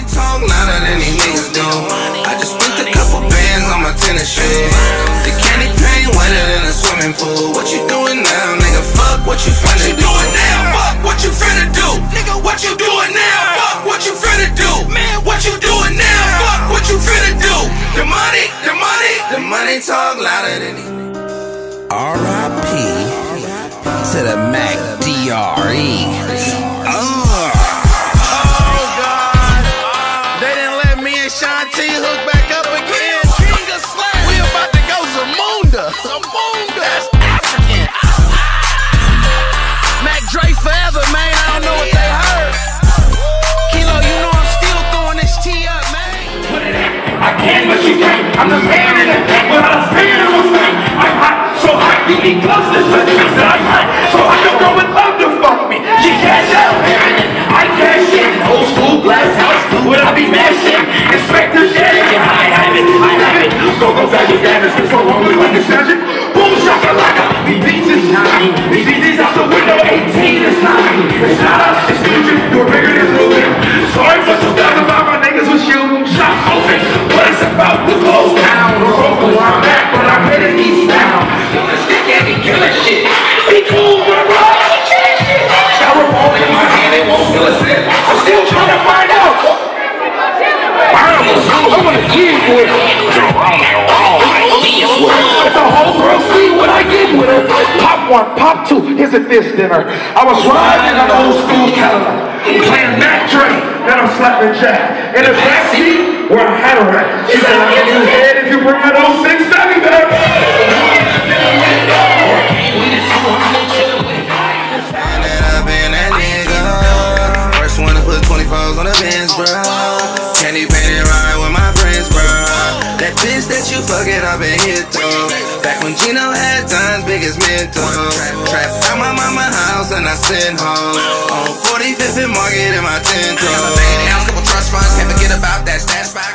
talk louder than these niggas do. I just spent a couple bands on my tennis shoes. The candy paint wetter than a swimming pool. What you doing now, nigga? Fuck what you finna do. Fuck what you finna do. Nigga, what you doing now? Fuck what you finna do. Man, what you doing now? Fuck what you finna do. The money talk louder than these. R.I.P. to the Mac D.R.E. Oh God, they didn't let me and Shanti hook back up again. King of Slam, we about to go Zamunda. That's African. Mac Dre forever, man. I don't know what they heard. Kilo, you know I'm still throwing this T up, man. Put it in. I can, but you can't. I'm the man in it. Without a fan on my face. I'm hot, so hot. You need gloves to touch me. So I'm hot, so I can go with love to fuck me. She cash out, I cash in. Old school glass house. Would I be mashing? Inspector Sheridan. I have it. Go back to damage. Been so long, like a sergeant. Boom, shakalaka. Me beats is 9. Me beats out the window. 18 is 9. It's not us, it's future. You're bigger than Ruben. Sorry for 2005. My niggas was shooting shop open. What it's about to close down. We're open where I'm at, but I'm headed east down. Wanna stick at me, killing shit. Be cool, bro. Shower ball in my hand, it won't feel a sip. I'm still trying to find out. I wanna get with her. Let the whole world see what I get with her. Pop 1, pop 2, here's a this dinner. I was riding in an old school Cadillac, playing Mac Dre, then I'm slapping Jack. In the backseat, where I had her at. She said, I'll give you head if you bring her those 6 baby back. First one to put 24s on the Benz, bro. Candy painted ride with my friends, bro. That bitch that you fucking up in here, too. Back when Gino had times big as mental. Trap out my mama's house and I sent home. On 45th and Market in my tent. Couple trust funds, can't forget about that stash spot.